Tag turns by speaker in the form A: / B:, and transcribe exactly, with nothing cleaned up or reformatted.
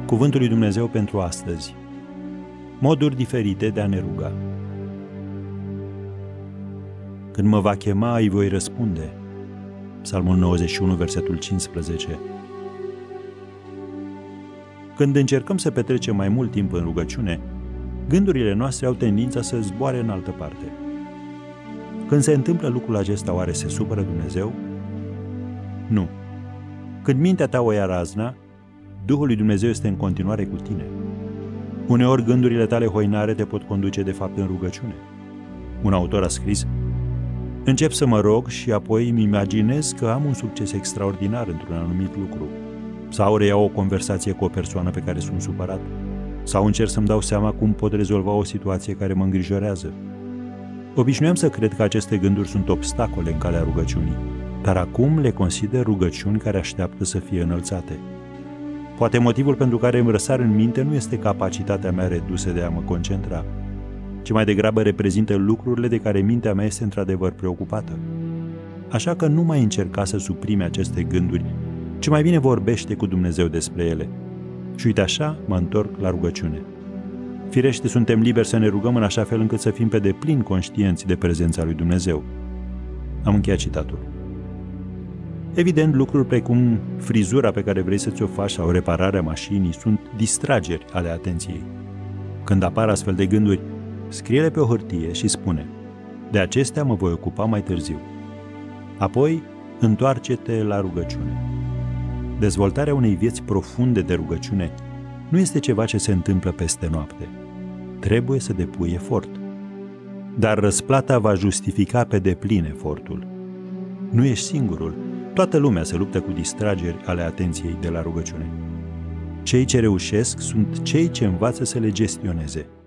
A: Cuvântul lui Dumnezeu pentru astăzi. Moduri diferite de a ne ruga. Când mă va chema, îi voi răspunde. Psalmul nouăzeci și unu, versetul cincisprezece. Când încercăm să petrecem mai mult timp în rugăciune, gândurile noastre au tendința să zboare în altă parte. Când se întâmplă lucrul acesta, oare se supără Dumnezeu? Nu. Când mintea ta o ia razna, Duhul lui Dumnezeu este în continuare cu tine. Uneori gândurile tale hoinare te pot conduce de fapt în rugăciune. Un autor a scris: încep să mă rog și apoi îmi imaginez că am un succes extraordinar într-un anumit lucru. Sau reiau o conversație cu o persoană pe care sunt supărat. Sau încerc să-mi dau seama cum pot rezolva o situație care mă îngrijorează. Obișnuiam să cred că aceste gânduri sunt obstacole în calea rugăciunii, dar acum le consider rugăciuni care așteaptă să fie înălțate. Poate motivul pentru care îmi răsar în minte nu este capacitatea mea redusă de a mă concentra, ci mai degrabă reprezintă lucrurile de care mintea mea este într-adevăr preocupată. Așa că nu mai încerca să suprime aceste gânduri, ci mai bine vorbește cu Dumnezeu despre ele. Și uite așa mă întorc la rugăciune. Firește, suntem liberi să ne rugăm în așa fel încât să fim pe deplin conștienți de prezența lui Dumnezeu. Am încheiat citatul. Evident, lucruri precum frizura pe care vrei să ți-o faci sau repararea mașinii sunt distrageri ale atenției. Când apar astfel de gânduri, scrie-le pe o hârtie și spune: de acestea mă voi ocupa mai târziu. Apoi, întoarce-te la rugăciune. Dezvoltarea unei vieți profunde de rugăciune nu este ceva ce se întâmplă peste noapte. Trebuie să depui efort. Dar răsplata va justifica pe deplin efortul. Nu ești singurul. Toată lumea se luptă cu distrageri ale atenției de la rugăciune. Cei ce reușesc sunt cei ce învață să le gestioneze.